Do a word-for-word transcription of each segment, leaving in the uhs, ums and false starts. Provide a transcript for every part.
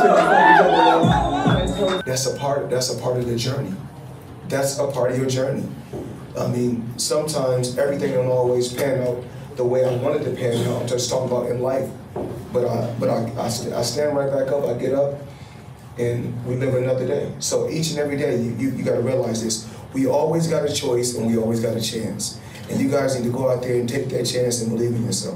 That's a part. That's a part of the journey. That's a part of your journey. I mean, sometimes everything don't always pan out the way I wanted to pan out. I'm just talking about in life, but I, but I, I, st I stand right back up. I get up, and we live another day. So each and every day, you, you, you got to realize this. We always got a choice, and we always got a chance. And you guys need to go out there and take that chance and believe in yourself.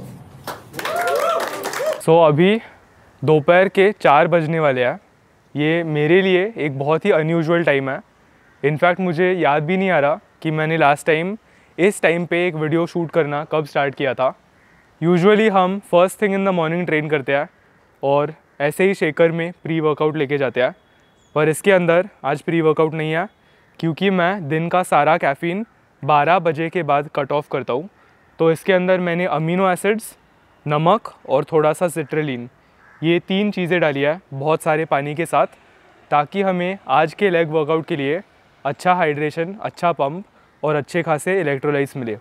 So अभी दोपहर के चार बजने वाले हैं। ये मेरे लिए एक बहुत ही अनयूजुअल टाइम है। इनफैक्ट मुझे याद भी नहीं आ रहा कि मैंने लास्ट टाइम इस टाइम पे एक वीडियो शूट करना कब स्टार्ट किया था। यूजुअली हम first thing in the morning train करते हैं और ऐसे ही शेकर में प्री वर्कआउट लेके जाते हैं, पर इसके अंदर आज प्री वर्कआउट नहीं है क्योंकि मैं दिन का सारा कैफ़ीन बारह बजे के बाद कट ऑफ करता हूँ। तो इसके अंदर मैंने अमीनो एसिड्स, नमक और थोड़ा सा सिट्रलिन, ये तीन चीज़ें डाली है बहुत सारे पानी के साथ, ताकि हमें आज के लेग वर्कआउट के लिए अच्छा हाइड्रेशन, अच्छा पंप और अच्छे खासे इलेक्ट्रोलाइट्स मिले।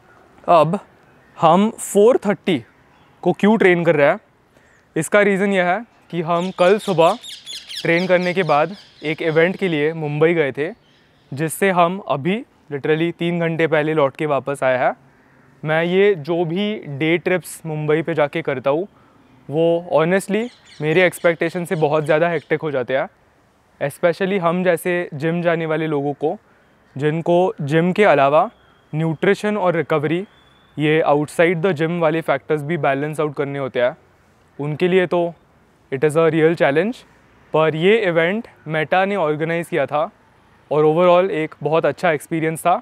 अब हम चार तीस को क्यों ट्रेन कर रहे हैं, इसका रीज़न यह है कि हम कल सुबह ट्रेन करने के बाद एक इवेंट के लिए मुंबई गए थे, जिससे हम अभी लिटरली तीन घंटे पहले लौट के वापस आए हैं। मैं ये जो भी डे ट्रिप्स मुंबई पे जाके करता हूँ वो ऑनेस्टली मेरे एक्सपेक्टेशन से बहुत ज़्यादा हेक्टिक हो जाते हैं। स्पेशली हम जैसे जिम जाने वाले लोगों को, जिनको जिम के अलावा न्यूट्रिशन और रिकवरी, ये आउटसाइड द जिम वाले फैक्टर्स भी बैलेंस आउट करने होते हैं, उनके लिए तो it is a real challenge. पर ये इवेंट मेटा ने ऑर्गेनाइज़ किया था और ओवरऑल एक बहुत अच्छा एक्सपीरियंस था।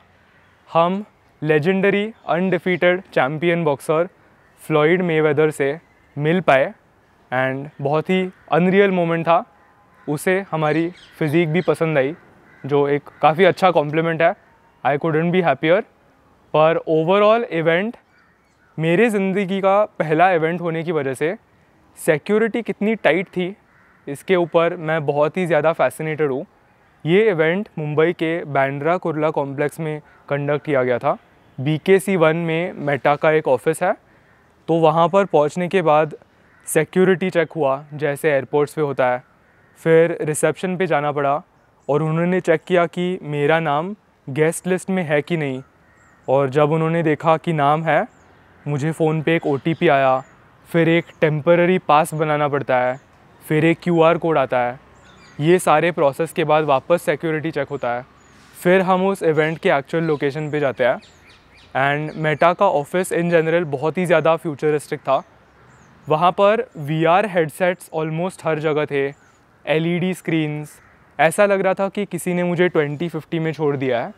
हम legendary undefeated champion boxer Floyd Mayweather से मिल पाए एंड बहुत ही अनरियल मोमेंट था। उसे हमारी फ़िज़ीक भी पसंद आई, जो एक काफ़ी अच्छा कॉम्प्लीमेंट है। I couldn't be happier. पर ओवरऑल इवेंट मेरे ज़िंदगी का पहला इवेंट होने की वजह से सिक्योरिटी कितनी टाइट थी, इसके ऊपर मैं बहुत ही ज़्यादा फैसिनेटेड हूँ। ये इवेंट मुंबई के बांद्रा कुर्ला कॉम्प्लेक्स में कंडक्ट किया गया था। बी के सी वन में मेटा का एक ऑफिस है, तो वहाँ पर पहुँचने के बाद सिक्योरिटी चेक हुआ जैसे एयरपोर्ट्स पे होता है। फिर रिसेप्शन पे जाना पड़ा और उन्होंने चेक किया कि मेरा नाम गेस्ट लिस्ट में है कि नहीं, और जब उन्होंने देखा कि नाम है, मुझे फ़ोन पे एक ओ टी पी आया, फिर एक टेम्पररी पास बनाना पड़ता है, फिर एक क्यू आर कोड आता है। ये सारे प्रोसेस के बाद वापस सिक्योरिटी चेक होता है। फिर हम उस इवेंट के एक्चुअल लोकेशन पे जाते हैं एंड मेटा का ऑफिस इन जनरल बहुत ही ज़्यादा फ्यूचरिस्टिक था। वहाँ पर वी आर हेडसेट्स ऑलमोस्ट हर जगह थे, एल ई डी स्क्रीन्स, ऐसा लग रहा था कि किसी ने मुझे ट्वेंटी फिफ्टी में छोड़ दिया है।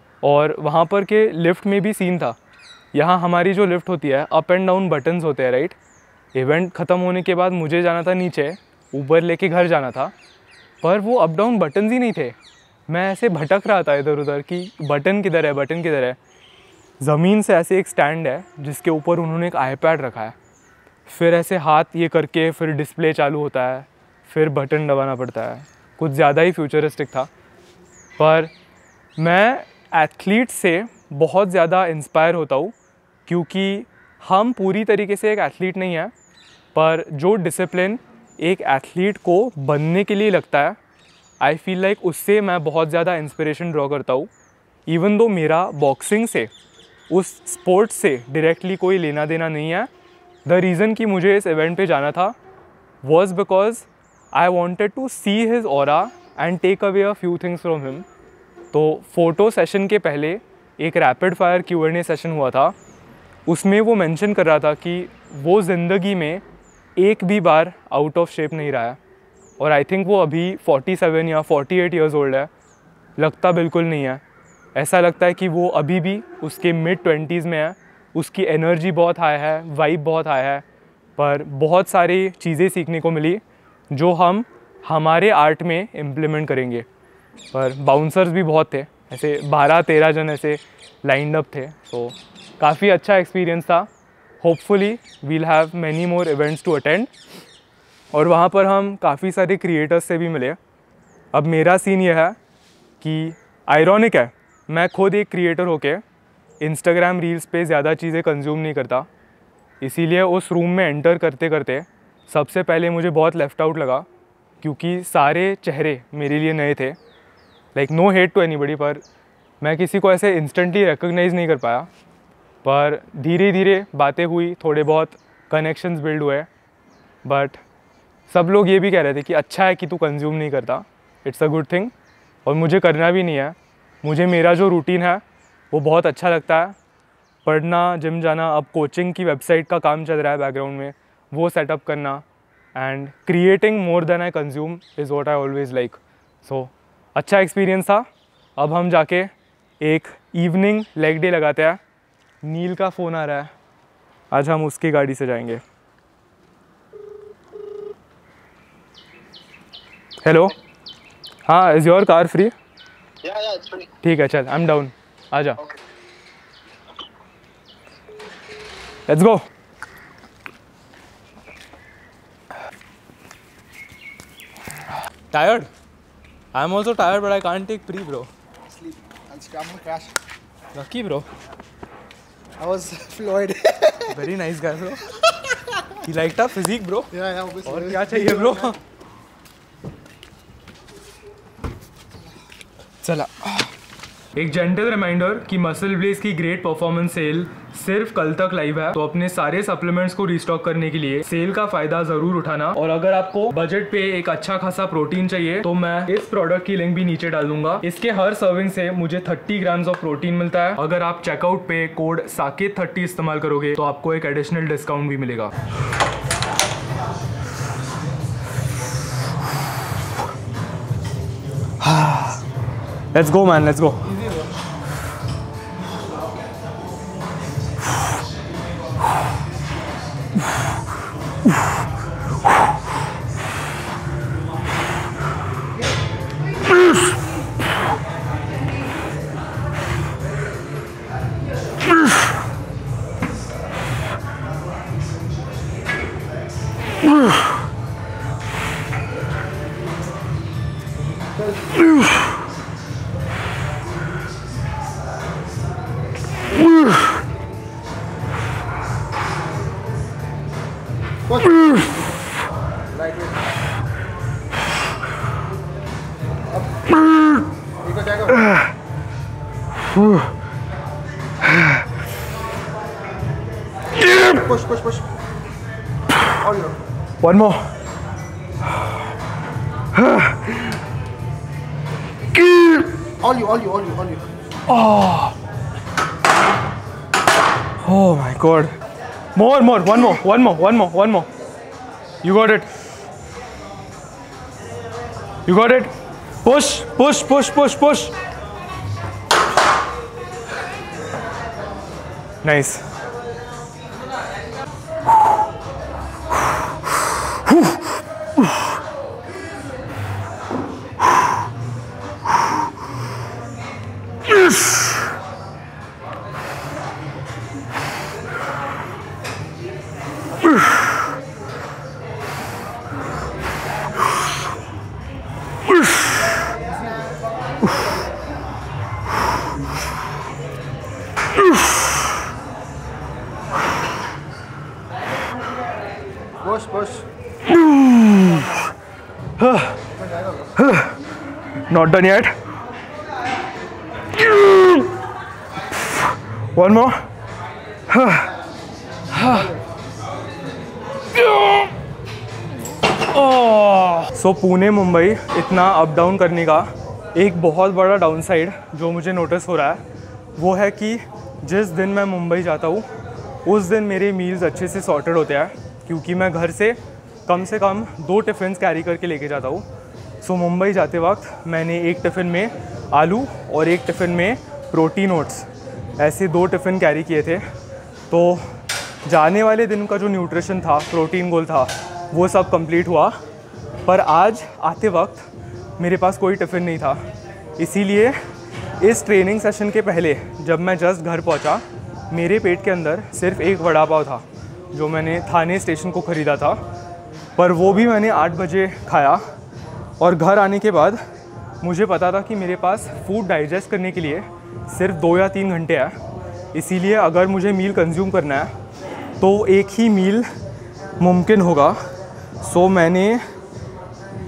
और वहाँ पर के लिफ्ट में भी सीन था। यहाँ हमारी जो लिफ्ट होती है, अप एंड डाउन बटन्स होते हैं, राइट। इवेंट ख़त्म होने के बाद मुझे जाना था नीचे, ऊबर लेके घर जाना था, पर वो अप डाउन बटन्स ही नहीं थे। मैं ऐसे भटक रहा था इधर उधर कि बटन किधर है, बटन किधर है। ज़मीन से ऐसे एक स्टैंड है जिसके ऊपर उन्होंने एक आईपैड रखा है, फिर ऐसे हाथ ये करके फिर डिस्प्ले चालू होता है, फिर बटन दबाना पड़ता है। कुछ ज़्यादा ही फ्यूचरिस्टिक था। पर मैं एथलीट से बहुत ज़्यादा इंस्पायर होता हूँ, क्योंकि हम पूरी तरीके से एक एथलीट नहीं हैं, पर जो डिसिप्लिन एक एथलीट को बनने के लिए लगता है, आई फील लाइक उससे मैं बहुत ज़्यादा इंस्पिरेशन ड्रॉ करता हूँ। इवन दो मेरा बॉक्सिंग से, उस स्पोर्ट्स से डायरेक्टली कोई लेना देना नहीं है। द रीज़न कि मुझे इस इवेंट पे जाना था was because I wanted to see his aura and take away a few things from him. तो फ़ोटो सेशन के पहले एक rapid fire Q and A session हुआ था, उसमें वो मेंशन कर रहा था कि वो ज़िंदगी में एक भी बार आउट ऑफ शेप नहीं रहा है। और आई थिंक वो अभी सैंतालीस या अड़तालीस इयर्स ओल्ड है। लगता बिल्कुल नहीं है। ऐसा लगता है कि वो अभी भी उसके मिड ट्वेंटीज़ में है। उसकी एनर्जी बहुत हाई है, वाइब बहुत हाई है। पर बहुत सारी चीज़ें सीखने को मिली जो हम हमारे आर्ट में इम्प्लीमेंट करेंगे। पर बाउंसर्स भी बहुत थे, ऐसे बारह तेरह जन ऐसे लाइंड अप थे। तो काफ़ी अच्छा एक्सपीरियंस था। Hopefully we'll have many more events to attend. और वहाँ पर हम काफ़ी सारे क्रिएटर्स से भी मिले। अब मेरा सीन यह है कि आयरॉनिक है, मैं खुद एक क्रिएटर होके इंस्टाग्राम रील्स पे ज़्यादा चीज़ें कंज्यूम नहीं करता, इसीलिए उस रूम में एंटर करते करते सबसे पहले मुझे बहुत लेफ़्ट आउट लगा। क्योंकि सारे चेहरे मेरे लिए नए थे। Like no hate to anybody, पर मैं किसी को ऐसे इंस्टेंटली रिकॉग्नाइज़ नहीं कर पाया। पर धीरे धीरे बातें हुई, थोड़े बहुत कनेक्शंस बिल्ड हुए, बट सब लोग ये भी कह रहे थे कि अच्छा है कि तू कंज्यूम नहीं करता, इट्स अ गुड थिंग, और मुझे करना भी नहीं है। मुझे मेरा जो रूटीन है वो बहुत अच्छा लगता है, पढ़ना, जिम जाना, अब कोचिंग की वेबसाइट का काम चल रहा है बैकग्राउंड में, वो सेटअप करना, and creating more than I consume is what I always like. So अच्छा एक्सपीरियंस था। अब हम जाके एक इवनिंग लेग डे लगाते हैं। नील का फ़ोन आ रहा है, आज हम उसकी गाड़ी से जाएंगे। हेलो, हाँ, इज़ योर कार फ्री? ठीक है, चल, आई एम डाउन, आ जा। Let's go. Tired? I'm also tired, but I can't take pre, bro. Sleep. I'll I'm gonna crash. Lucky, bro. I was Floyd. Very nice guy, bro. He liked our physique, bro. Yeah, yeah, obviously. और क्या चाहिए, bro? चला। एक gentle reminder कि Muscle Blaze की great performance sale सिर्फ कल तक लाइव है, तो अपने सारे सप्लीमेंट्स को रिस्टॉक करने के लिए सेल का फायदा जरूर उठाना। और अगर आपको बजट पे एक अच्छा खासा प्रोटीन चाहिए तो मैं इस प्रोडक्ट की लिंक भी नीचे डाल दूंगा। इसके हर सर्विंग से मुझे तीस ग्राम्स ऑफ प्रोटीन मिलता है। अगर आप चेकआउट पे कोड साकेत थर्टी इस्तेमाल करोगे तो आपको एक एडिशनल डिस्काउंट भी मिलेगा। Let's go man, let's go. Push, push, push. All you. One more. All you, all you, all you, all you. Oh. Oh my God. More, more, one more, one more, one more, one more. You got it. You got it. Push, push, push, push, push. Nice. Push, push. Not done yet. One more. So Pune Mumbai इतना up down करने का एक बहुत बड़ा down side जो मुझे notice हो रहा है वो है कि जिस दिन मैं मुंबई जाता हूँ उस दिन मेरे मील्स अच्छे से सॉर्टेड होते हैं, क्योंकि मैं घर से कम से कम दो टिफ़िन कैरी करके लेके जाता हूँ। सो मुंबई जाते वक्त मैंने एक टिफ़िन में आलू और एक टिफ़िन में प्रोटीन ओट्स, ऐसे दो टिफ़िन कैरी किए थे। तो जाने वाले दिन का जो न्यूट्रिशन था, प्रोटीन गोल था, वो सब कंप्लीट हुआ। पर आज आते वक्त मेरे पास कोई टिफ़िन नहीं था, इसीलिए इस ट्रेनिंग सेशन के पहले जब मैं जस्ट घर पहुंचा, मेरे पेट के अंदर सिर्फ एक वड़ा पाव था जो मैंने थाने स्टेशन को ख़रीदा था। पर वो भी मैंने आठ बजे खाया और घर आने के बाद मुझे पता था कि मेरे पास फूड डाइजेस्ट करने के लिए सिर्फ दो या तीन घंटे है। इसीलिए अगर मुझे मील कंज्यूम करना है तो एक ही मील मुमकिन होगा। सो मैंने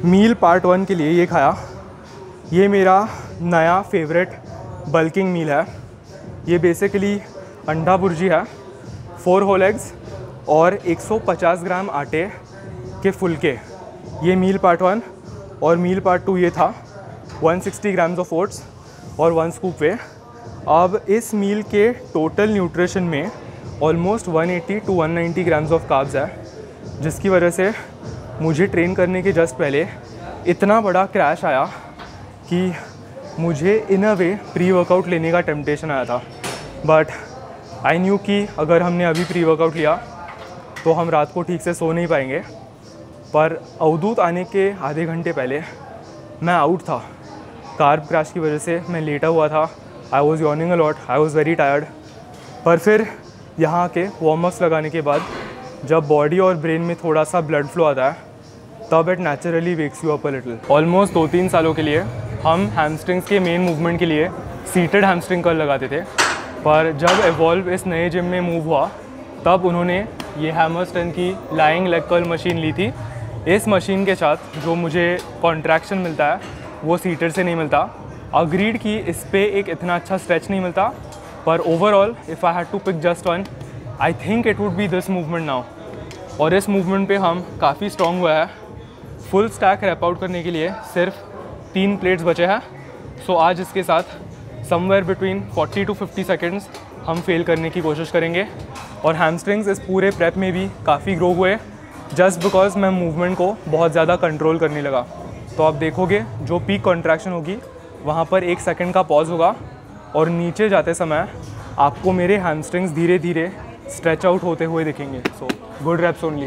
मील पार्ट वन के लिए ये खाया। ये मेरा नया फेवरेट बल्किंग मील है। ये बेसिकली अंडा भुर्जी है, फोर होल एग्स और एक सौ पचास ग्राम आटे के फुलके। ये मील पार्ट वन। और मील पार्ट टू ये था एक सौ साठ ग्राम्स ऑफ ओट्स और वन स्कूप वे। अब इस मील के टोटल न्यूट्रिशन में ऑलमोस्ट एक सौ अस्सी टू एक सौ नब्बे ग्राम्स ऑफ कार्ब्स है, जिसकी वजह से मुझे ट्रेन करने के जस्ट पहले इतना बड़ा क्रैश आया कि मुझे इन अ वे प्री वर्कआउट लेने का टेम्पटेशन आया था। बट आई न्यू कि अगर हमने अभी प्री वर्कआउट लिया तो हम रात को ठीक से सो नहीं पाएंगे। पर अवधूत आने के आधे घंटे पहले मैं आउट था। कार्ब क्रैश की वजह से मैं लेटा हुआ था। I was yawning a lot, I was very tired. पर फिर यहाँ के वार्म अप्स लगाने के बाद जब बॉडी और ब्रेन में थोड़ा सा ब्लड फ्लो आता है तब it naturally wakes you up a little. Almost दो तीन सालों के लिए हम हैमस्ट्रिंग्स के मेन मूवमेंट के लिए सीटेड हैमस्ट्रिंग कर्ल लगाते थे। पर जब एवॉल्व इस नए जिम में मूव हुआ तब उन्होंने ये हैमरस्टन की लाइंग लेग कर्ल मशीन ली थी। इस मशीन के साथ जो मुझे कॉन्ट्रैक्शन मिलता है वो सीटेड से नहीं मिलता। अग्रीड कि इस पे एक इतना अच्छा स्ट्रेच नहीं मिलता, पर overall if I had to pick just one I think it would be this movement now. और इस मूवमेंट पे हम काफ़ी स्ट्रॉन्ग हुआ है। फुल स्टैक रैप आउट करने के लिए सिर्फ तीन प्लेट्स बचे हैं। सो आज इसके साथ समवेयर बिटवीन चालीस टू पचास सेकेंड्स हम फेल करने की कोशिश करेंगे। और हैमस्ट्रिंग्स इस पूरे प्रेप में भी काफ़ी ग्रो हुए जस्ट बिकॉज मैं मूवमेंट को बहुत ज़्यादा कंट्रोल करने लगा। तो आप देखोगे जो पीक कॉन्ट्रैक्शन होगी वहाँ पर एक सेकंड का पॉज होगा और नीचे जाते समय आपको मेरे हैमस्ट्रिंग्स धीरे धीरे स्ट्रेच आउट होते हुए दिखेंगे। So good reps only.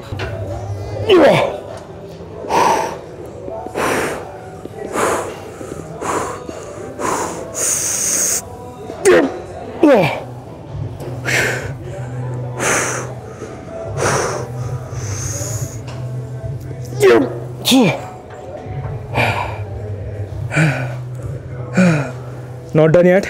Not done yet.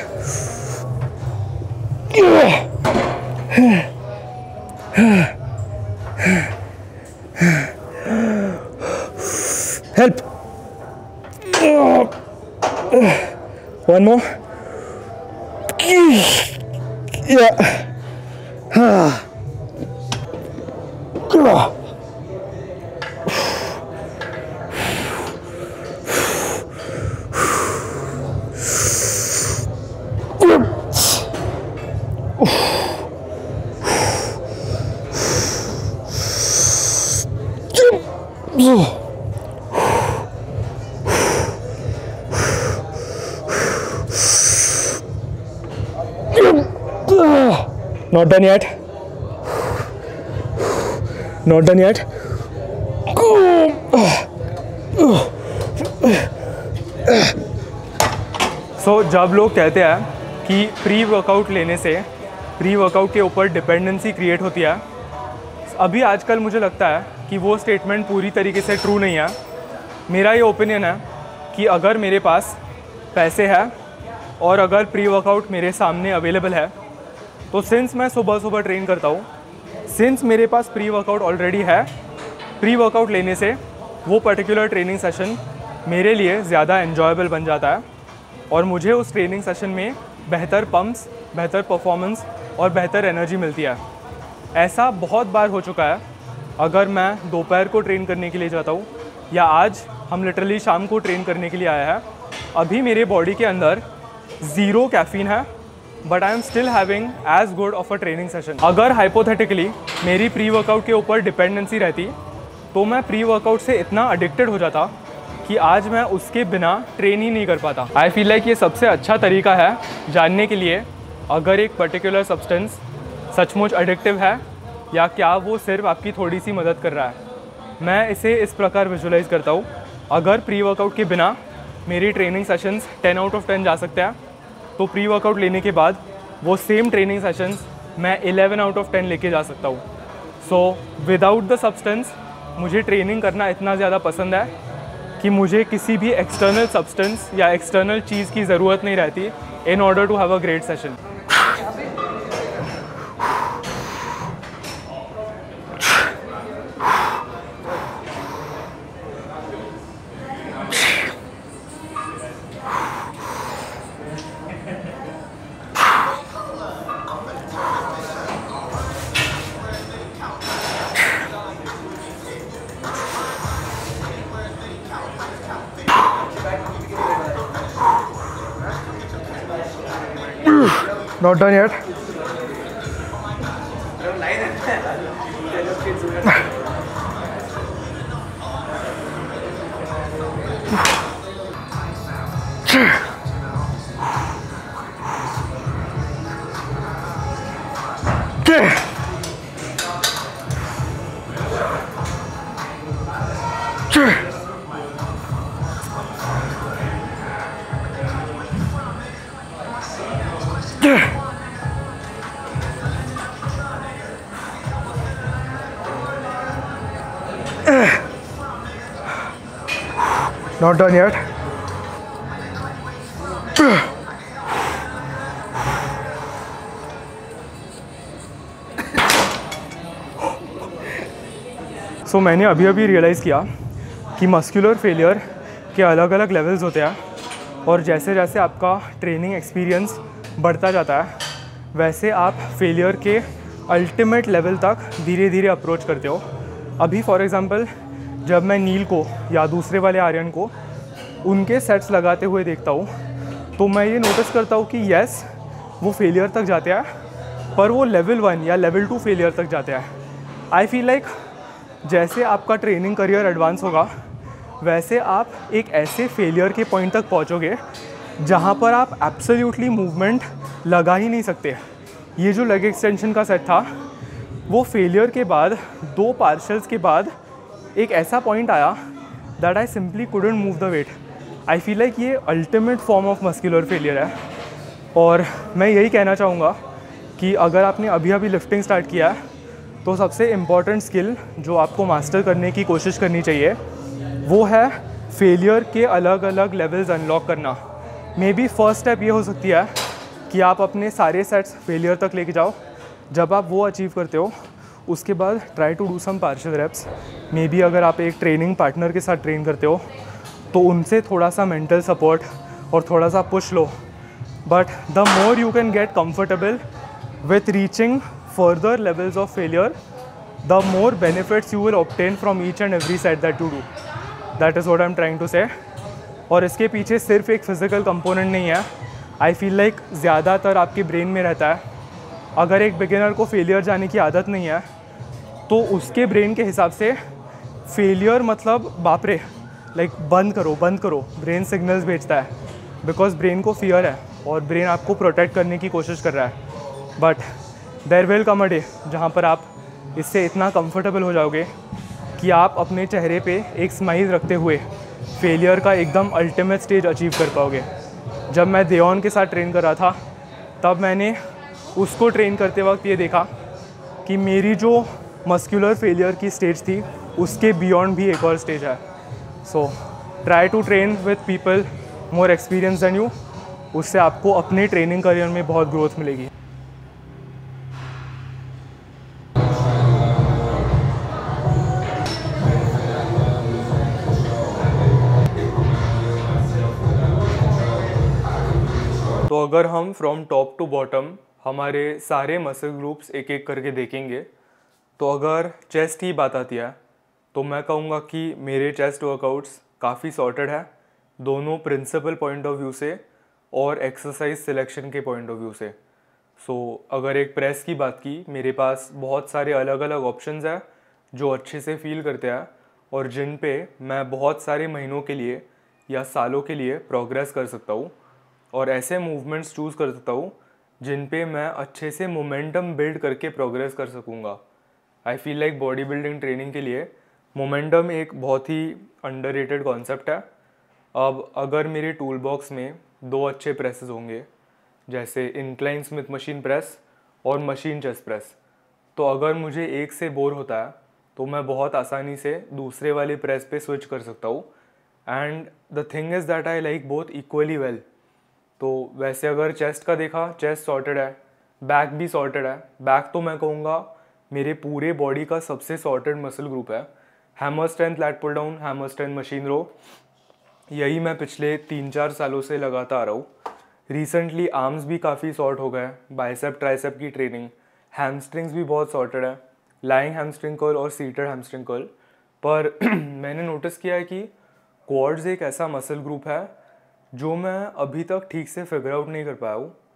Help. One more. Yeah. Not done yet. Not done yet. So so, जब लोग कहते हैं कि प्री वर्कआउट लेने से प्री वर्कआउट के ऊपर डिपेंडेंसी क्रिएट होती है, अभी आजकल मुझे लगता है कि वो स्टेटमेंट पूरी तरीके से ट्रू नहीं है। मेरा ये ओपिनियन है कि अगर मेरे पास पैसे है और अगर प्री वर्कआउट मेरे सामने अवेलेबल है तो सिंस मैं सुबह सुबह ट्रेन करता हूँ, सिंस मेरे पास प्री वर्कआउट ऑलरेडी है, प्री वर्कआउट लेने से वो पर्टिकुलर ट्रेनिंग सेशन मेरे लिए ज़्यादा एन्जॉयबल बन जाता है और मुझे उस ट्रेनिंग सेशन में बेहतर पम्प्स, बेहतर परफॉर्मेंस और बेहतर एनर्जी मिलती है। ऐसा बहुत बार हो चुका है। अगर मैं दोपहर को ट्रेन करने के लिए जाता हूँ या आज हम लिटरली शाम को ट्रेन करने के लिए आया है, अभी मेरे बॉडी के अंदर ज़ीरो कैफ़ीन है but I am still having as good of a training session. अगर हाइपोथेटिकली मेरी प्री वर्कआउट के ऊपर डिपेंडेंसी रहती तो मैं प्री वर्कआउट से इतना एडिक्टेड हो जाता कि आज मैं उसके बिना ट्रेन ही नहीं कर पाता। आई फील लाइक ये सबसे अच्छा तरीका है जानने के लिए अगर एक पर्टिकुलर सब्सटेंस सचमुच एडिक्टिव है या क्या वो सिर्फ आपकी थोड़ी सी मदद कर रहा है। मैं इसे इस प्रकार विजुलाइज़ करता हूँ, अगर प्री वर्कआउट के बिना मेरी training sessions ten out of ten जा सकते हैं तो प्री वर्कआउट लेने के बाद वो सेम ट्रेनिंग सेशंस मैं इलेवन आउट ऑफ टेन लेके जा सकता हूँ। सो विदाउट द सब्सटेंस मुझे ट्रेनिंग करना इतना ज़्यादा पसंद है कि मुझे किसी भी एक्सटर्नल सब्सटेंस या एक्सटर्नल चीज़ की ज़रूरत नहीं रहती in order to have a great session. Not done yet. Not done yet. So so, मैंने अभी अभी रियलाइज़ किया कि मस्कुलर फेलियर के अलग अलग लेवल्स होते हैं और जैसे जैसे आपका ट्रेनिंग एक्सपीरियंस बढ़ता जाता है वैसे आप फेलियर के अल्टीमेट लेवल तक धीरे धीरे अप्रोच करते हो। अभी फॉर एग्ज़ाम्पल जब मैं नील को या दूसरे वाले आर्यन को उनके सेट्स लगाते हुए देखता हूँ तो मैं ये नोटिस करता हूँ कि येस वो फेलियर तक जाते हैं पर वो लेवल वन या लेवल टू फेलियर तक जाते हैं। आई फील लाइक जैसे आपका ट्रेनिंग करियर एडवांस होगा वैसे आप एक ऐसे फेलियर के पॉइंट तक पहुँचोगे जहाँ पर आप एब्सोल्युटली मूवमेंट लगा ही नहीं सकते। ये जो लेग एक्सटेंशन का सेट था वो फेलियर के बाद दो पार्शल्स के बाद एक ऐसा पॉइंट आया that I simply couldn't move the weight. I feel like ये ultimate form of muscular failure है और मैं यही कहना चाहूँगा कि अगर आपने अभी अभी लिफ्टिंग स्टार्ट किया है तो सबसे इम्पॉर्टेंट स्किल जो आपको मास्टर करने की कोशिश करनी चाहिए वो है फेलियर के अलग अलग लेवल्स अनलॉक करना। मे बी फर्स्ट स्टेप ये हो सकती है कि आप अपने सारे सेट्स फेलियर तक लेके जाओ। जब आप वो अचीव करते हो उसके बाद try to do some partial reps. Maybe अगर आप एक ट्रेनिंग पार्टनर के साथ ट्रेन करते हो तो उनसे थोड़ा सा मेंटल सपोर्ट और थोड़ा सा पुश लो। But the more you can get comfortable with reaching further levels of failure, the more benefits you will obtain from each and every set that you do. That is what I'm trying to say. और इसके पीछे सिर्फ एक physical component नहीं है। I feel like ज़्यादातर आपके brain में रहता है। अगर एक बिगिनर को फेलियर जाने की आदत नहीं है तो उसके ब्रेन के हिसाब से फेलियर मतलब बाप रे, लाइक बंद करो बंद करो। ब्रेन सिग्नल्स भेजता है बिकॉज ब्रेन को फियर है और ब्रेन आपको प्रोटेक्ट करने की कोशिश कर रहा है। But there will come a day जहाँ पर आप इससे इतना कंफर्टेबल हो जाओगे कि आप अपने चेहरे पे एक स्माइल रखते हुए फेलियर का एकदम अल्टीमेट स्टेज अचीव कर पाओगे। जब मैं देओन के साथ ट्रेन कर रहा था तब मैंने उसको ट्रेन करते वक्त ये देखा कि मेरी जो मस्कुलर फेलियर की स्टेज थी उसके बियॉन्ड भी एक और स्टेज है। So try to train with people more experience than you. उससे आपको अपने ट्रेनिंग करियर में बहुत ग्रोथ मिलेगी। तो अगर हम फ्रॉम टॉप टू बॉटम हमारे सारे मसल ग्रुप्स एक एक करके देखेंगे तो अगर चेस्ट की बात आती है तो मैं कहूँगा कि मेरे चेस्ट वर्कआउट्स काफ़ी सॉर्टेड है दोनों प्रिंसिपल पॉइंट ऑफ व्यू से और एक्सरसाइज सिलेक्शन के पॉइंट ऑफ व्यू से। सो so, अगर एक प्रेस की बात की मेरे पास बहुत सारे अलग अलग ऑप्शंस हैं जो अच्छे से फील करते हैं और जिन पे मैं बहुत सारे महीनों के लिए या सालों के लिए प्रोग्रेस कर सकता हूँ और ऐसे मूवमेंट्स चूज़ कर सकता हूँ जिन पे मैं अच्छे से मोमेंटम बिल्ड करके प्रोग्रेस कर सकूँगा। I feel like body building training के लिए मोमेंटम एक बहुत ही अंडररेटेड कॉन्सेप्ट है। अब अगर मेरे टूल बॉक्स में दो अच्छे प्रेसेस होंगे जैसे इंक्लाइन स्मिथ मशीन प्रेस और मशीन चेस्ट प्रेस, तो अगर मुझे एक से बोर होता है तो मैं बहुत आसानी से दूसरे वाले प्रेस पे स्विच कर सकता हूँ। And the thing is that I like both equally well. तो वैसे अगर चेस्ट का देखा, चेस्ट सॉर्टेड है, बैक भी सॉर्टेड है। बैक तो मैं कहूँगा मेरे पूरे बॉडी का सबसे सॉर्टेड मसल ग्रुप है। Hammer Strength lat pull down, Hammer Strength machine row, यही मैं पिछले तीन चार सालों से लगाता आ रहा हूँ। रिसेंटली आर्म्स भी काफ़ी सॉर्ट हो गए, बाइसेप ट्राइसेप की ट्रेनिंग, हैमस्ट्रिंग्स भी बहुत सॉर्टेड है, लाइंग हैमस्ट्रिंग कर्ल और सीटेड हैमस्ट्रिंग कर्ल। पर मैंने नोटिस किया है कि क्वाड्स एक ऐसा मसल ग्रुप है जो मैं अभी तक ठीक से फिगर आउट नहीं कर पाया हूँ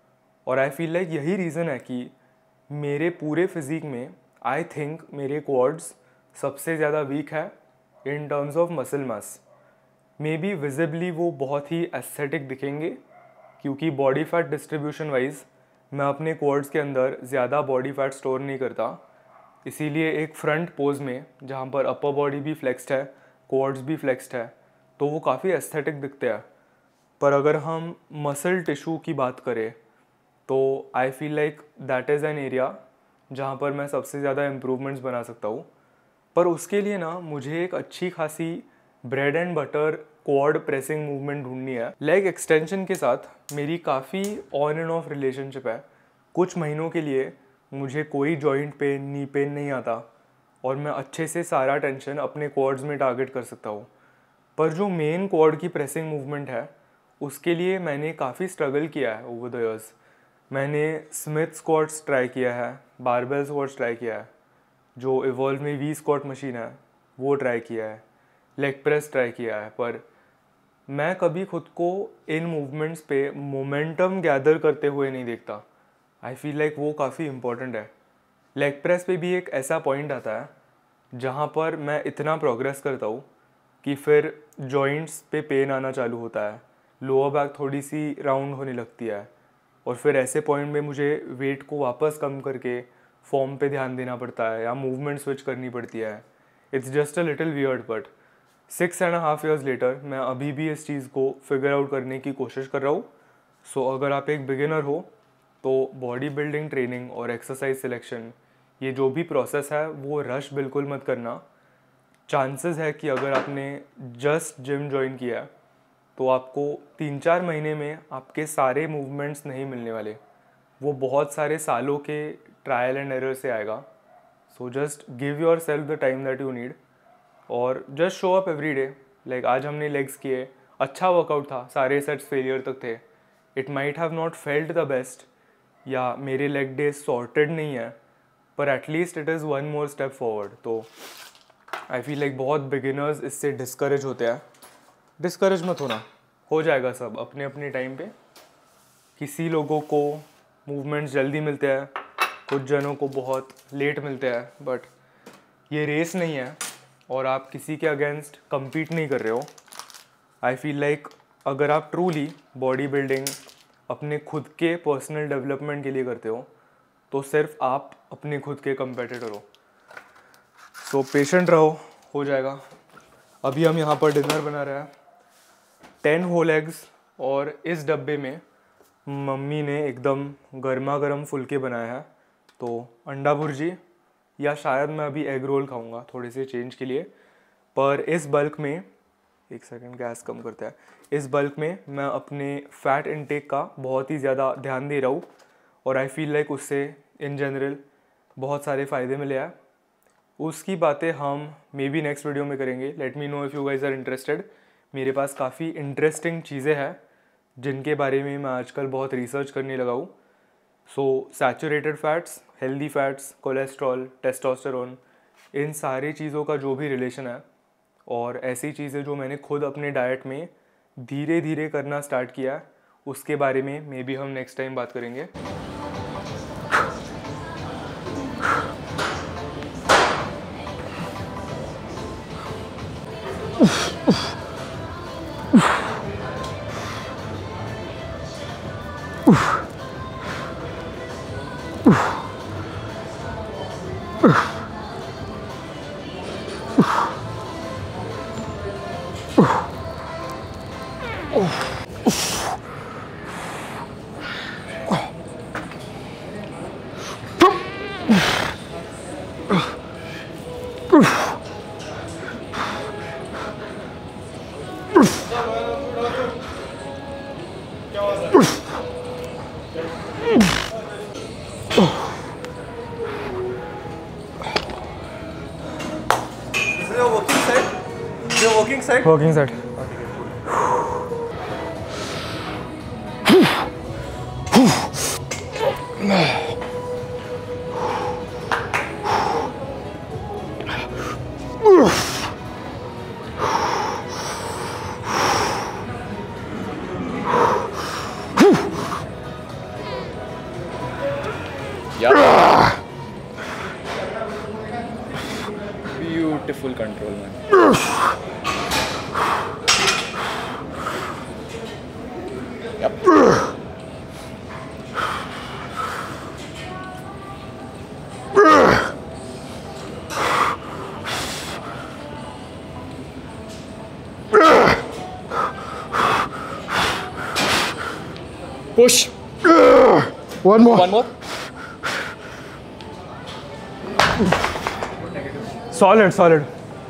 और आई फील लाइक यही रीज़न है कि मेरे पूरे फिज़िक में आई थिंक मेरे क्वाड्स सबसे ज़्यादा वीक है in terms of muscle mass. May be visibly वो बहुत ही एस्थेटिक दिखेंगे क्योंकि बॉडी फैट डिस्ट्रीब्यूशन वाइज मैं अपने क्वाड्स के अंदर ज़्यादा बॉडी फैट स्टोर नहीं करता, इसीलिए एक फ्रंट पोज में जहाँ पर अपर बॉडी भी फ्लेक्स्ड है, क्वाड्स भी फ्लेक्स्ड है, तो वो काफ़ी एस्थेटिक दिखते हैं। पर अगर हम मसल टिश्यू की बात करें तो I feel like that is an area जहाँ पर मैं सबसे ज़्यादा इम्प्रूवमेंट्स बना सकता हूँ। पर उसके लिए ना मुझे एक अच्छी खासी bread and butter quad pressing movement ढूंढनी है। लेग एक्सटेंशन के साथ मेरी काफ़ी ऑन एंड ऑफ रिलेशनशिप है। कुछ महीनों के लिए मुझे कोई जॉइंट पेन, नी पेन नहीं आता और मैं अच्छे से सारा टेंशन अपने क्वाड्स में टारगेट कर सकता हूँ। पर जो मेन क्वाड की प्रेसिंग मूवमेंट है उसके लिए मैंने काफ़ी स्ट्रगल किया है ओवर द इयर्स। मैंने स्मिथ स्क्वाट्स ट्राई किया है, बारबेल स्क्वाट्स ट्राई किया है, जो इवॉल्व में वी स्क्वाट मशीन है वो ट्राई किया है, लेग प्रेस ट्राई किया है, पर मैं कभी खुद को इन मूवमेंट्स पे मोमेंटम गैदर करते हुए नहीं देखता। आई फील लाइक वो काफ़ी इम्पोर्टेंट है। लेग प्रेस पे भी एक ऐसा पॉइंट आता है जहाँ पर मैं इतना प्रोग्रेस करता हूँ कि फिर जॉइंट्स पे पेन आना चालू होता है, लोअर बैक थोड़ी सी राउंड होने लगती है और फिर ऐसे पॉइंट में मुझे वेट को वापस कम करके फॉर्म पे ध्यान देना पड़ता है या मूवमेंट स्विच करनी पड़ती है। It's just a little weird, but six and half years later मैं अभी भी इस चीज़ को फिगर आउट करने की कोशिश कर रहा हूँ। सो so, अगर आप एक बिगिनर हो तो बॉडी बिल्डिंग ट्रेनिंग और एक्सरसाइज सिलेक्शन ये जो भी प्रोसेस है वो रश बिल्कुल मत करना। चांसेस है कि अगर आपने जस्ट जिम ज्वाइन किया तो आपको तीन चार महीने में आपके सारे मूवमेंट्स नहीं मिलने वाले, वो बहुत सारे सालों के ट्रायल एंड एरर से आएगा। So just give yourself the time that you need और just show up every day. Like आज हमने लेग्स किए, अच्छा वर्कआउट था, सारे सेट्स फेलियर तक थे। It might have not felt the best या मेरे लेग डे सॉर्टेड नहीं है, पर at least it is one more step forward. तो आई फील लाइक बहुत बिगिनर्स इससे डिस्करेज होते हैं। डिस्करेज मत होना, हो जाएगा सब अपने अपने टाइम पे। किसी लोगों को मूवमेंट्स जल्दी मिलते हैं, कुछ जनों को बहुत लेट मिलते हैं, बट ये रेस नहीं है और आप किसी के अगेंस्ट compete नहीं कर रहे हो। आई फील लाइक अगर आप ट्रूली बॉडी बिल्डिंग अपने खुद के पर्सनल डेवलपमेंट के लिए करते हो तो सिर्फ आप अपने खुद के कंपेटिटर हो। सो पेशेंट रहो, हो जाएगा। अभी हम यहाँ पर डिनर बना रहे हैं, टेन होल एग्स, और इस डब्बे में मम्मी ने एकदम गर्मा गर्म फुलके बनाया है। तो अंडा भुर्जी या शायद मैं अभी एग रोल खाऊंगा थोड़े से चेंज के लिए। पर इस बल्क में, एक सेकंड गैस कम करते हैं, इस बल्क में मैं अपने फ़ैट इनटेक का बहुत ही ज़्यादा ध्यान दे रहा हूँ और आई फील लाइक उससे इन जनरल बहुत सारे फ़ायदे मिले हैं। उसकी बातें हम मे बी नेक्स्ट वीडियो में करेंगे। Let me know if you guys are interested. मेरे पास काफ़ी इंटरेस्टिंग चीज़ें हैं जिनके बारे में मैं आजकल बहुत रिसर्च करने लगा हूँ। So saturated fats, healthy fats, cholesterol, testosterone, इन सारी चीज़ों का जो भी रिलेशन है और ऐसी चीज़ें जो मैंने खुद अपने डाइट में धीरे धीरे करना स्टार्ट किया, उसके बारे में मे बी हम नेक्स्ट टाइम बात करेंगे। Working side? Working set. push. One more. One more. Solid, solid.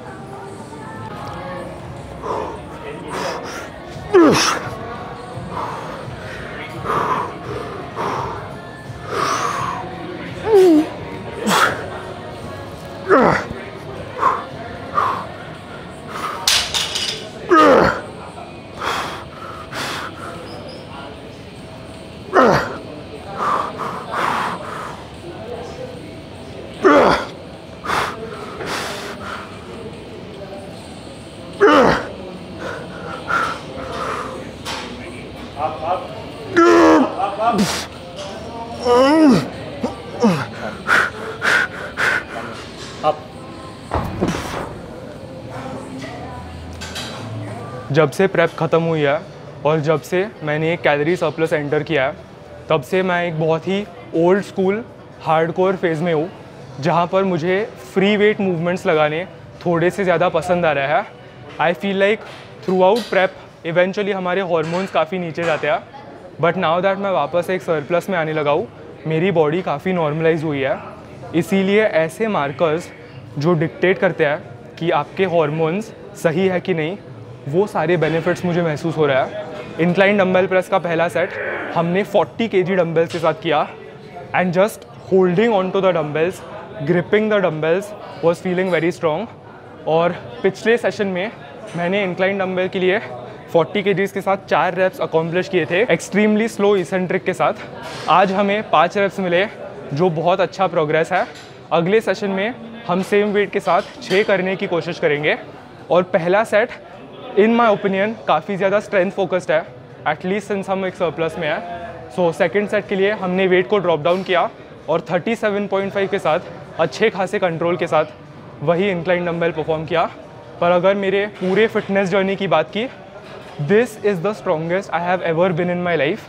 जब से प्रेप ख़त्म हुई है और जब से मैंने एक कैलोरी सरप्लस एंटर किया है, तब से मैं एक बहुत ही ओल्ड स्कूल हार्डकोर फेज़ में हूँ, जहाँ पर मुझे फ्री वेट मूवमेंट्स लगाने थोड़े से ज़्यादा पसंद आ रहा है। I feel like throughout prep eventually हमारे हॉर्मोन्स काफ़ी नीचे जाते हैं, बट नाउ दैट मैं वापस एक सरप्लस में आने लगा हूँ, मेरी बॉडी काफ़ी नॉर्मलाइज हुई है। इसीलिए ऐसे मार्कर्स जो डिक्टेट करते हैं कि आपके हॉर्मोन्स सही है कि नहीं, वो सारे बेनिफिट्स मुझे महसूस हो रहा है। इंक्लाइन डंबल प्रेस का पहला सेट हमने फोर्टी केजी डंबल्स के साथ किया and just holding on to the dumbbells, gripping the dumbbells was feeling very strong. और पिछले सेशन में मैंने इंक्लाइन डंबल के लिए फोर्टी केजीज़ के साथ चार रेप्स अकॉम्प्लिश किए थे एक्सट्रीमली स्लो इसेंट्रिक के साथ। आज हमें पाँच रेप्स मिले, जो बहुत अच्छा प्रोग्रेस है। अगले सेशन में हम सेम वेट के साथ छः करने की कोशिश करेंगे। और पहला सेट इन माई ओपिनियन काफ़ी ज़्यादा स्ट्रेंथ फोकस्ड है, एटलीस्ट सिंस हम एक सरप्लस में है। सो सेकंड सेट के लिए हमने वेट को ड्रॉप डाउन किया और थर्टी सेवन पॉइंट फाइव के साथ अच्छे खासे कंट्रोल के साथ वही इंक्लाइन डंबल परफॉर्म किया। पर अगर मेरे पूरे फिटनेस जर्नी की बात की, this is the strongest I have ever been in my life.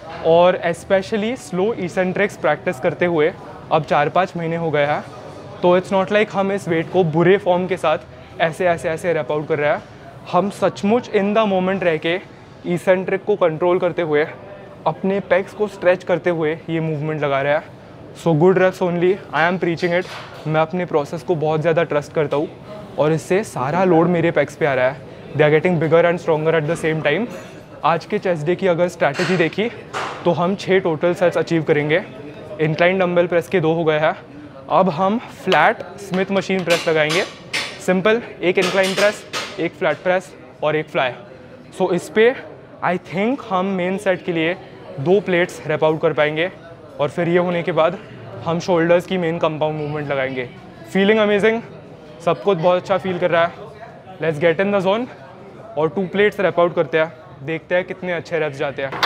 और स्पेशली स्लो इसेंट्रिक्स प्रैक्टिस करते हुए अब चार पाँच महीने हो गए हैं, तो इट्स नॉट लाइक हम इस वेट को बुरे फॉर्म के साथ ऐसे ऐसे ऐसे रैप आउट कर रहे हैं। हम सचमुच इन द मोमेंट रह के इसेंट्रिक को कंट्रोल करते हुए, अपने पैक्स को स्ट्रेच करते हुए ये मूवमेंट लगा रहा है। So good reps only, I am preaching it. मैं अपने प्रोसेस को बहुत ज़्यादा ट्रस्ट करता हूँ और इससे सारा लोड मेरे पैक्स पे आ रहा है। They are getting bigger and stronger at the same time. आज के चेस्ट डे की अगर स्ट्रैटेजी देखी तो हम छः टोटल सेट्स अचीव करेंगे। इंक्लाइन डंबल प्रेस के दो हो गए हैं, अब हम फ्लैट स्मिथ मशीन प्रेस लगाएंगे। सिंपल, एक इंक्लाइन प्रेस, एक फ्लैट प्रेस और एक फ्लाई। सो so, इस पे आई थिंक हम मेन सेट के लिए दो प्लेट्स रैप आउट कर पाएंगे और फिर ये होने के बाद हम शोल्डर्स की मेन कंपाउंड मूवमेंट लगाएंगे। फीलिंग अमेजिंग, सब कुछ बहुत अच्छा फील कर रहा है। Let's get in the zone और टू प्लेट्स रैप आउट करते हैं, देखते हैं कितने अच्छे रेप्स जाते हैं।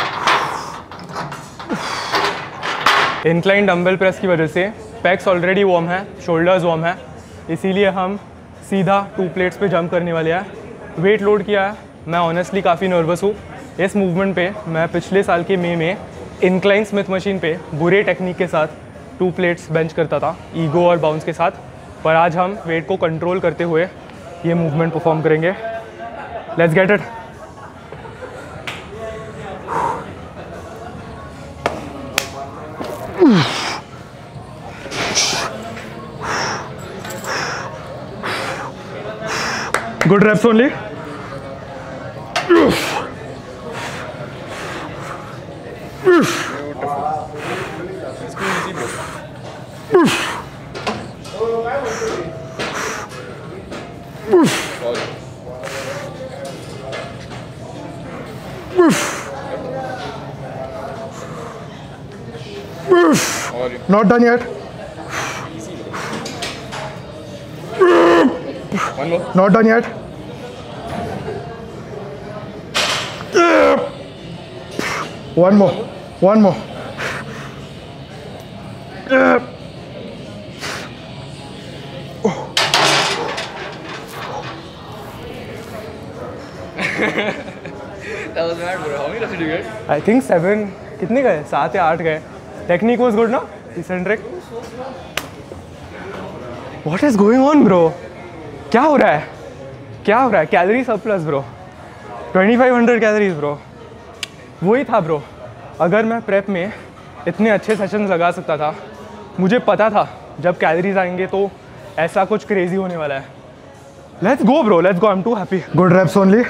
इंक्लाइन डंबल प्रेस की वजह से पैक्स ऑलरेडी वार्म है, शोल्डर्स वार्म है, इसीलिए हम सीधा टू प्लेट्स पे जंप करने वाले हैं। वेट लोड किया है, मैं ऑनेस्टली काफ़ी नर्वस हूँ। इस मूवमेंट पे मैं पिछले साल के मई में इंक्लाइन स्मिथ मशीन पे बुरे टेक्निक के साथ टू प्लेट्स बेंच करता था, ईगो और बाउंस के साथ। पर आज हम वेट को कंट्रोल करते हुए ये मूवमेंट परफॉर्म करेंगे। Let's get it. Good reps only. Not done yet. One more. Not done yet. One more. One more. That was mad, bro. How many reps did you get? I think seven, कितने गए? सात या आठ गए। Technique was good ना, eccentric. What is going on bro? क्या हो रहा है? क्या हो रहा है? Calorie surplus bro, twenty five hundred calories bro, वही था ब्रो। अगर मैं प्रेप में इतने अच्छे सेशंस लगा सकता था, मुझे पता था जब कैलोरीज आएंगे तो ऐसा कुछ क्रेजी होने वाला है। Let's go bro, let's go, I am too happy. Good reps only.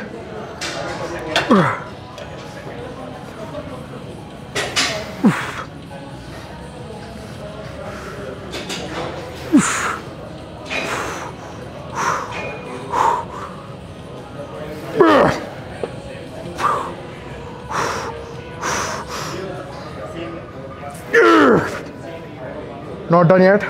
Not done yet.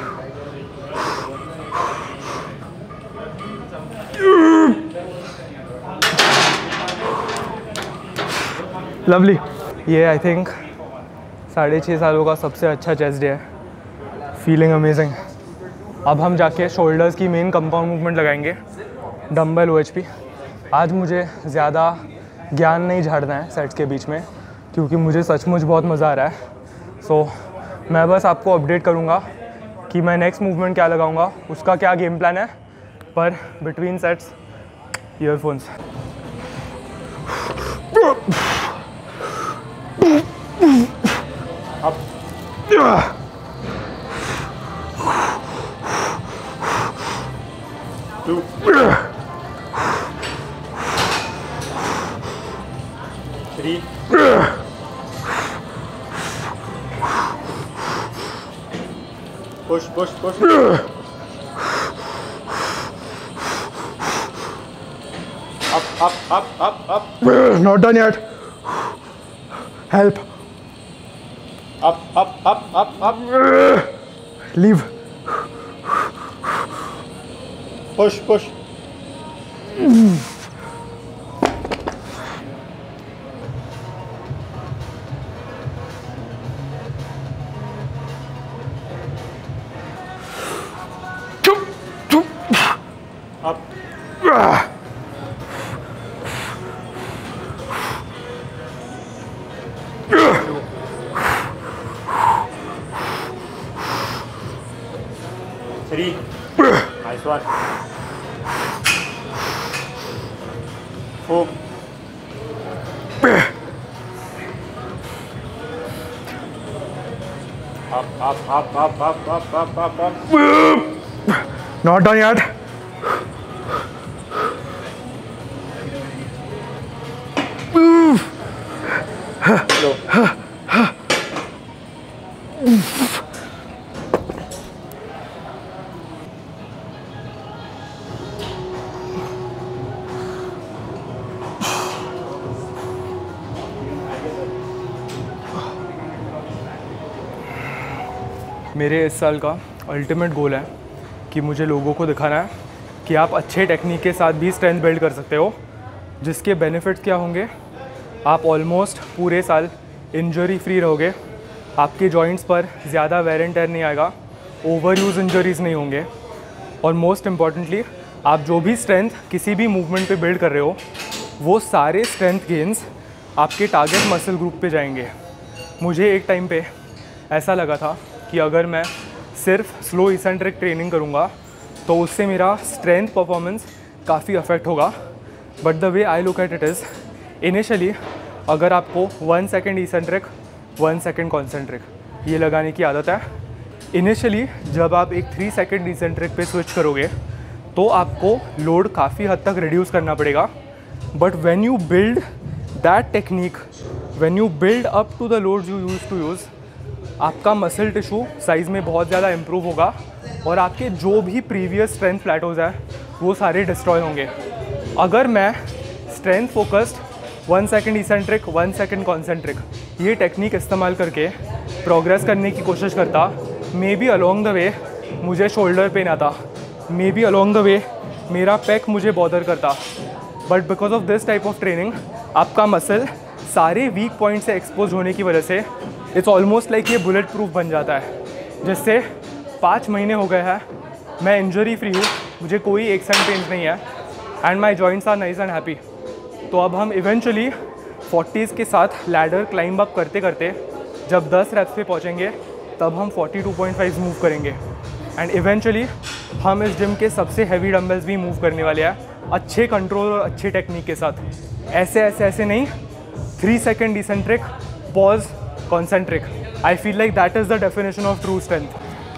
Lovely. ये आई थिंक साढ़े छः सालों का सबसे अच्छा चेस्ट डे है। Feeling amazing. अब हम जाके शोल्डर्स की मेन कंपाउंड मूवमेंट लगाएंगे, डंबल ओ एच पी। आज मुझे ज़्यादा ज्ञान नहीं झाड़ना है सेट्स के बीच में, क्योंकि मुझे सचमुच बहुत मज़ा आ रहा है। सो so, मैं बस आपको अपडेट करूँगा कि मैं नेक्स्ट मूवमेंट क्या लगाऊंगा, उसका क्या गेम प्लान है। पर between sets earphones. Up. Two. Three. Push, push, push. Up, up, up, up, up. Not done yet. Help. Up, up, up, up, up. Leave. Push, push. Up. Three. Nice one. Four. Up, up, up, up, up, up, up, up, up. Not done yet. Slow. मेरे इस साल का ultimate goal है कि मुझे लोगों को दिखाना है कि आप अच्छे टेक्निक के साथ भी स्ट्रेंथ बिल्ड कर सकते हो, जिसके बेनिफिट्स क्या होंगे। आप ऑलमोस्ट पूरे साल इंजरी फ्री रहोगे, आपके जॉइंट्स पर ज़्यादा वेयर एंड टेयर नहीं आएगा, ओवर यूज़ इंजरीज नहीं होंगे, और मोस्ट इम्पॉर्टेंटली आप जो भी स्ट्रेंथ किसी भी मूवमेंट पे बिल्ड कर रहे हो, वो सारे स्ट्रेंथ गेन्स आपके टारगेट मसल ग्रुप पे जाएंगे। मुझे एक टाइम पे ऐसा लगा था कि अगर मैं सिर्फ स्लो इसेंट्रिक ट्रेनिंग करूँगा तो उससे मेरा स्ट्रेंथ परफॉर्मेंस काफ़ी अफेक्ट होगा। But the way I look at it is, initially अगर आपको one second eccentric one second concentric ये लगाने की आदत है, इनिशियली जब आप एक थ्री सेकेंड इसेंट्रिक पे स्विच करोगे तो आपको लोड काफ़ी हद तक रिड्यूस करना पड़ेगा। But when you build that technique, when you build up to the loads you use to use, आपका मसल टिश्यू साइज़ में बहुत ज़्यादा इम्प्रूव होगा और आपके जो भी प्रीवियस स्ट्रेंथ प्लेटोज़ हैं वो सारे डिस्ट्रॉय होंगे। अगर मैं strength focused one second eccentric one second concentric ये टेक्निक इस्तेमाल करके प्रोग्रेस करने की कोशिश करता, may be along the way मुझे शोल्डर पेन आता, may be along the way मेरा पैक मुझे बॉदर करता। But because of this type of training आपका मसल सारे वीक पॉइंट से एक्सपोज होने की वजह से इट्स ऑलमोस्ट लाइक ये बुलेट प्रूफ बन जाता है, जिससे पाँच महीने हो गए हैं मैं इंजरी फ्री हूँ, मुझे कोई एक सेंट पेन नहीं है and my joints are nice and happy. तो अब हम इवेंचुअली फोर्टीज़ के साथ लैडर क्लाइंब अप करते करते जब दस रेप्स पे पहुँचेंगे तब हम forty two point five move करेंगे एंड इवेंचुअली हम इस जिम के सबसे हैवी डंबल्स भी मूव करने वाले हैं, अच्छे कंट्रोल और अच्छे टेक्निक के साथ। ऐसे ऐसे ऐसे नहीं, three second eccentric pause concentric. I feel like that is the definition of true strength.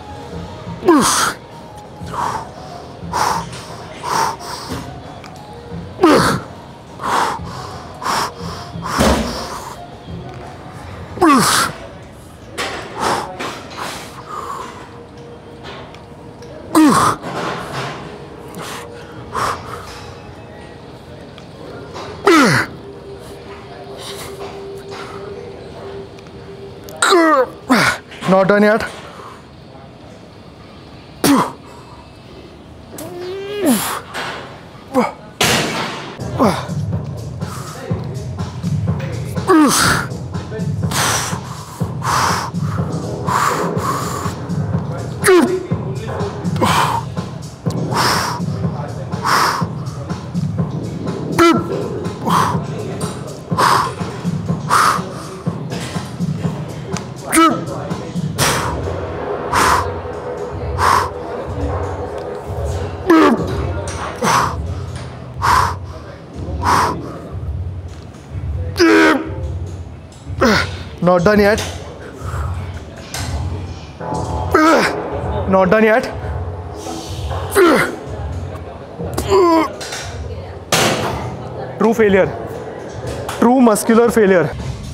Not done yet. Not done yet. Not done yet. True failure. True muscular failure.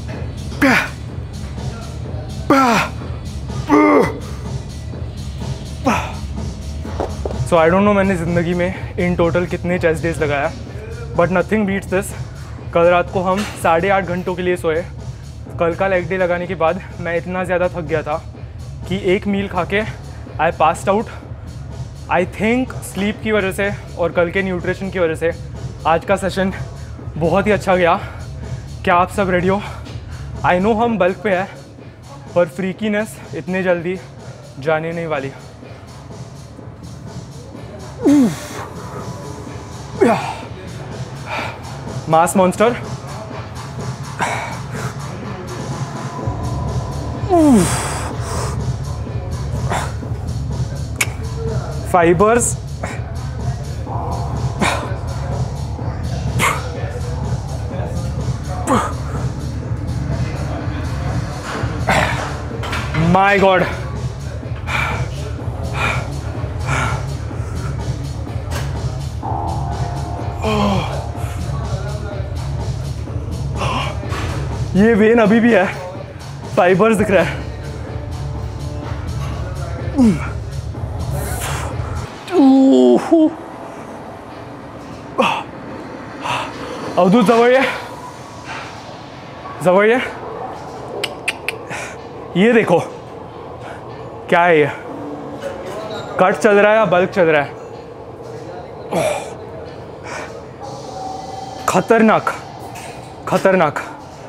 So I don't know मैंने ज़िंदगी में in total कितने chest days लगाया, but nothing beats this. कल रात को हम साढ़े आठ घंटों के लिए सोए। कल का लेग डे लगाने के बाद मैं इतना ज़्यादा थक गया था कि एक मील खा के I passed out. I think sleep की वजह से और कल के न्यूट्रिशन की वजह से आज का सेशन बहुत ही अच्छा गया। क्या आप सब रेडी हो? आई नो हम बल्क पे है, पर फ्रीकीनेस इतने जल्दी जाने नहीं वाली। Mass monster. Fibers. My god. ये वेन अभी भी है, फाइबर्स दिख रहा है। अवधूत जवळ ये, जवळ ये। ये देखो क्या है, ये कट चल रहा है या बल्क चल रहा है? खतरनाक खतरनाक।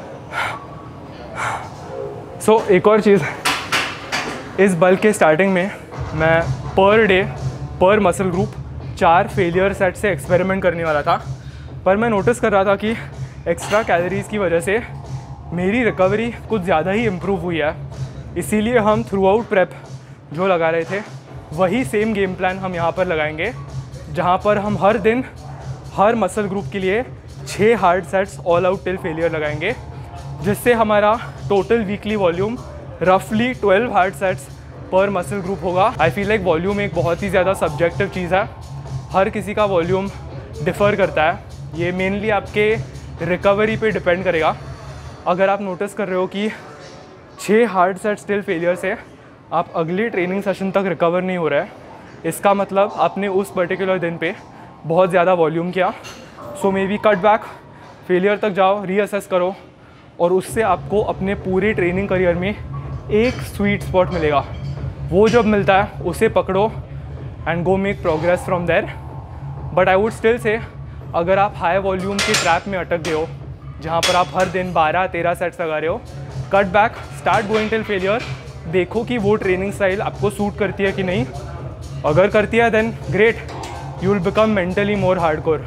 सो so, एक और चीज़, इस बल्क के स्टार्टिंग में मैं per day per muscle group चार फेलियर सेट से एक्सपेरिमेंट करने वाला था, पर मैं नोटिस कर रहा था कि एक्स्ट्रा कैलोरीज़ की वजह से मेरी रिकवरी कुछ ज़्यादा ही इम्प्रूव हुई है। इसीलिए हम थ्रू आउट प्रेप जो लगा रहे थे वही सेम गेम प्लान हम यहाँ पर लगाएंगे, जहाँ पर हम हर दिन हर मसल ग्रुप के लिए छः hard sets all out till failure लगाएंगे, जिससे हमारा टोटल वीकली वॉल्यूम रफली twelve hard sets per muscle group होगा। आई फील लाइक वॉल्यूम एक बहुत ही ज़्यादा सब्जेक्टिव चीज़ है, हर किसी का वॉल्यूम डिफ़र करता है। ये मेनली आपके रिकवरी पे डिपेंड करेगा। अगर आप नोटिस कर रहे हो कि छः हार्ड सेट्स टिल फेलियर से आप अगले ट्रेनिंग सेशन तक रिकवर नहीं हो रहा है, इसका मतलब आपने उस पर्टिकुलर दिन पे बहुत ज़्यादा वॉल्यूम किया। So may be cut back, failure तक जाओ, रीअसेस करो, और उससे आपको अपने पूरे ट्रेनिंग करियर में एक स्वीट स्पॉट मिलेगा। वो जब मिलता है उसे पकड़ो and go make progress from there. But I would still say, अगर आप हाई वॉल्यूम के ट्रैप में अटक गए हो, जहाँ पर आप हर दिन बारह तेरह सेट्स लगा रहे हो, cut back, start going till failure. देखो कि वो ट्रेनिंग स्टाइल आपको सूट करती है कि नहीं। अगर करती है then great, you will become mentally more hardcore.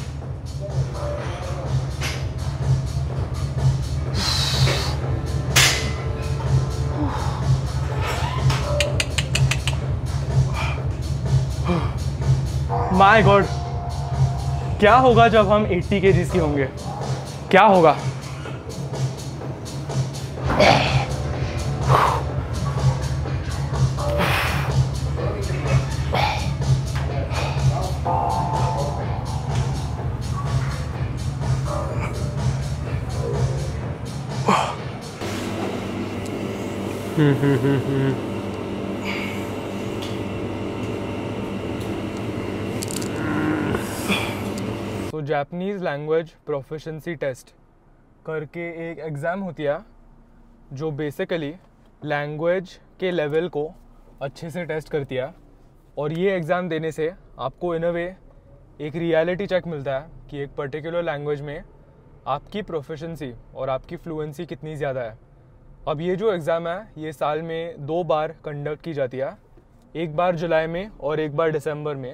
My god, क्या होगा जब हम अस्सी केजीज़ की होंगे? क्या होगा? तो जापानीज़ लैंग्वेज प्रोफिशिएंसी टेस्ट करके एक एग्ज़ाम होती है जो बेसिकली लैंग्वेज के लेवल को अच्छे से टेस्ट करती है। और ये एग्ज़ाम देने से आपको इन अ वे एक रियलिटी चेक मिलता है कि एक पर्टिकुलर लैंग्वेज में आपकी प्रोफिशिएंसी और आपकी फ्लुएंसी कितनी ज़्यादा है। अब ये जो एग्ज़ाम है ये साल में दो बार कंडक्ट की जाती है, एक बार जुलाई में और एक बार दिसंबर में।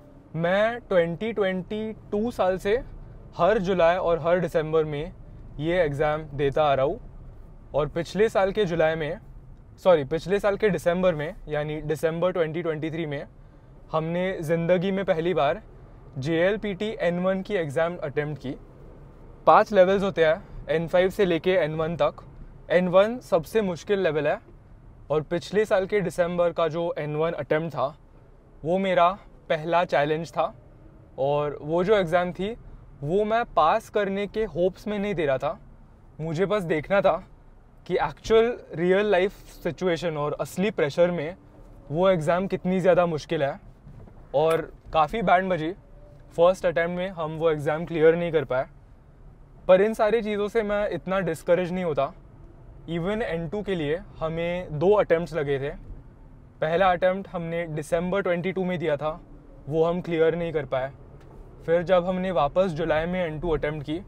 मैं ट्वेंटी ट्वेंटी टू साल से हर जुलाई और हर दिसंबर में ये एग्ज़ाम देता आ रहा हूँ। और पिछले साल के जुलाई में सॉरी पिछले साल के दिसंबर में यानी दिसंबर ट्वेंटी ट्वेंटी थ्री में हमने ज़िंदगी में पहली बार J L P T N one की एग्ज़ाम अटेम्प्ट की। पांच लेवल्स होते हैं एन फाइव से लेके एन वन तक। एन वन सबसे मुश्किल लेवल है और पिछले साल के दिसंबर का जो एन वन अटेम्प्ट था वो मेरा पहला चैलेंज था। और वो जो एग्ज़ाम थी वो मैं पास करने के होप्स में नहीं दे रहा था, मुझे बस देखना था कि एक्चुअल रियल लाइफ सिचुएशन और असली प्रेशर में वो एग्ज़ाम कितनी ज़्यादा मुश्किल है। और काफ़ी बैंड बजी, फर्स्ट अटैम्प्ट में हम वो एग्ज़ाम क्लियर नहीं कर पाए। पर इन सारी चीज़ों से मैं इतना डिस्करेज नहीं होता। इवन एन टू के लिए हमें दो अटैम्प्ट्स लगे थे। पहला अटैम्प्ट हमने दिसंबर ट्वेंटी टू में दिया था, वो हम क्लियर नहीं कर पाए। फिर जब हमने वापस जुलाई में एन टू अटैम्प्ट की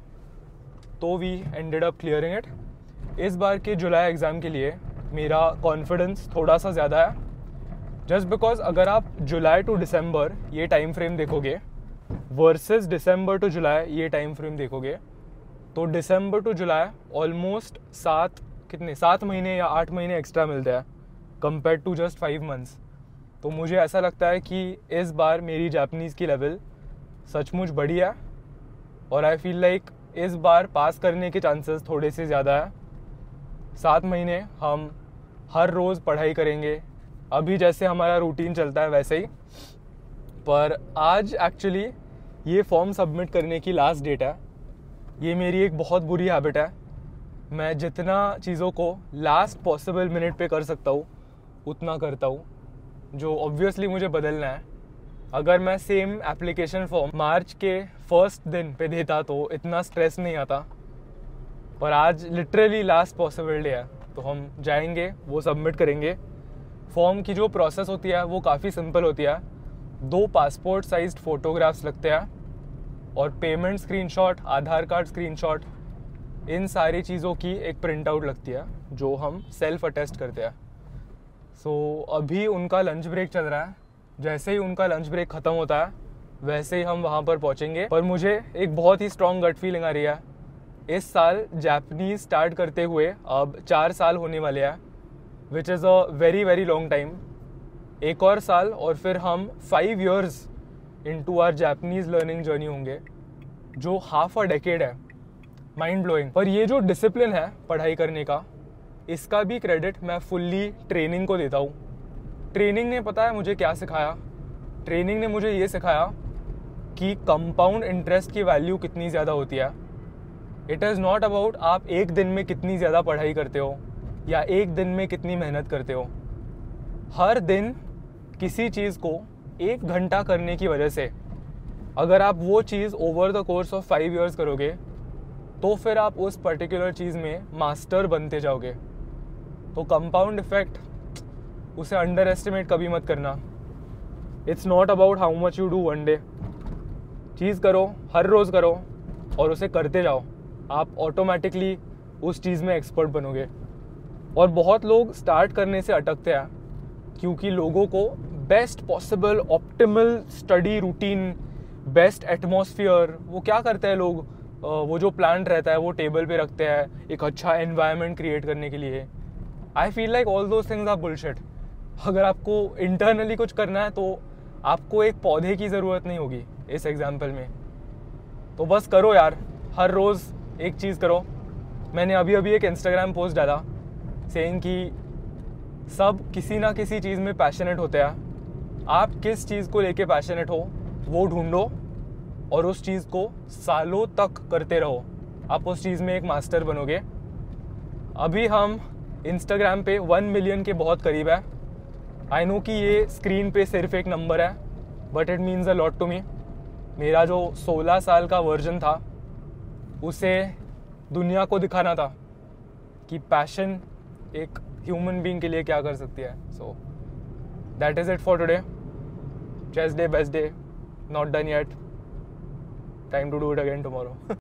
तो we ended up clearing it. इस बार के जुलाई एग्ज़ाम के लिए मेरा कॉन्फिडेंस थोड़ा सा ज़्यादा है, जस्ट बिकॉज अगर आप जुलाई टू दिसंबर ये टाइम फ्रेम देखोगे वर्सेस दिसंबर टू जुलाई ये टाइम फ्रेम देखोगे तो दिसंबर टू जुलाई ऑलमोस्ट सात कितने सात महीने या आठ महीने एक्स्ट्रा मिलते हैं compare to just five months. तो मुझे ऐसा लगता है कि इस बार मेरी जापानीज़ की लेवल सचमुच बढ़ी है और आई फील लाइक इस बार पास करने के चांसेस थोड़े से ज़्यादा है। सात महीने हम हर रोज़ पढ़ाई करेंगे, अभी जैसे हमारा रूटीन चलता है वैसे ही। पर आज एक्चुअली ये फॉर्म सबमिट करने की लास्ट डेट है। ये मेरी एक बहुत बुरी हैबिट है, मैं जितना चीज़ों को लास्ट पॉसिबल मिनट पे कर सकता हूँ उतना करता हूँ, जो ऑब्वियसली मुझे बदलना है। अगर मैं सेम एप्लीकेशन फॉर्म मार्च के फर्स्ट दिन पे देता तो इतना स्ट्रेस नहीं आता, पर आज लिटरली लास्ट पॉसिबल डे है तो हम जाएंगे, वो सबमिट करेंगे। फॉर्म की जो प्रोसेस होती है वो काफ़ी सिंपल होती है। दो पासपोर्ट साइज्ड फ़ोटोग्राफ्स लगते हैं और payment screenshot, Aadhaar card screenshot, इन सारी चीज़ों की एक प्रिंट आउट लगती है जो हम सेल्फ अटेस्ट करते हैं। सो so, अभी उनका लंच ब्रेक चल रहा है, जैसे ही उनका लंच ब्रेक ख़त्म होता है वैसे ही हम वहाँ पर पहुँचेंगे। पर मुझे एक बहुत ही स्ट्रॉन्ग गट फीलिंग आ रही है, इस साल जापानीज़ स्टार्ट करते हुए अब चार साल होने वाले हैं, which is a very very long time. एक और साल और फिर हम five years into our Japanese learning journey होंगे, जो हाफ अ डेकेड है। Mind blowing. पर ये जो डिसिप्लिन है पढ़ाई करने का, इसका भी क्रेडिट मैं फुल्ली ट्रेनिंग को देता हूँ। ट्रेनिंग ने पता है मुझे क्या सिखाया? ट्रेनिंग ने मुझे ये सिखाया कि कंपाउंड इंटरेस्ट की वैल्यू कितनी ज़्यादा होती है। इट इज़ नॉट अबाउट आप एक दिन में कितनी ज़्यादा पढ़ाई करते हो या एक दिन में कितनी मेहनत करते हो। हर दिन किसी चीज़ को एक घंटा करने की वजह से अगर आप वो चीज़ over the course of five years करोगे तो फिर आप उस पर्टिकुलर चीज़ में मास्टर बनते जाओगे। तो कंपाउंड इफेक्ट, उसे अंडर एस्टिमेट कभी मत करना। It's not about how much you do one day. चीज़ करो, हर रोज़ करो और उसे करते जाओ, आप ऑटोमेटिकली उस चीज़ में एक्सपर्ट बनोगे। और बहुत लोग स्टार्ट करने से अटकते हैं क्योंकि लोगों को best possible optimal study routine, best atmosphere, वो क्या करते हैं लोग, वो जो प्लान रहता है वो टेबल पे रखते हैं एक अच्छा एनवायरनमेंट क्रिएट करने के लिए। I feel like all those things are bullshit. अगर आपको इंटरनली कुछ करना है तो आपको एक पौधे की ज़रूरत नहीं होगी इस एग्जाम्पल में। तो बस करो यार, हर रोज़ एक चीज़ करो। मैंने अभी अभी एक इंस्टाग्राम पोस्ट डाला सेइंग कि सब किसी ना किसी चीज़ में पैशनेट होते हैं। आप किस चीज़ को लेके पैशनेट हो वो ढूंढो और उस चीज़ को सालों तक करते रहो, आप उस चीज़ में एक मास्टर बनोगे। अभी हम इंस्टाग्राम पे वन मिलियन के बहुत करीब है। आई नो कि ये स्क्रीन पे सिर्फ एक नंबर है, but it means a lot to me. मेरा जो सोलह साल का वर्जन था उसे दुनिया को दिखाना था कि पैशन एक ह्यूमन बीइंग के लिए क्या कर सकती है। So that is it for today. Chest day, best day, not done yet, time to do it again tomorrow.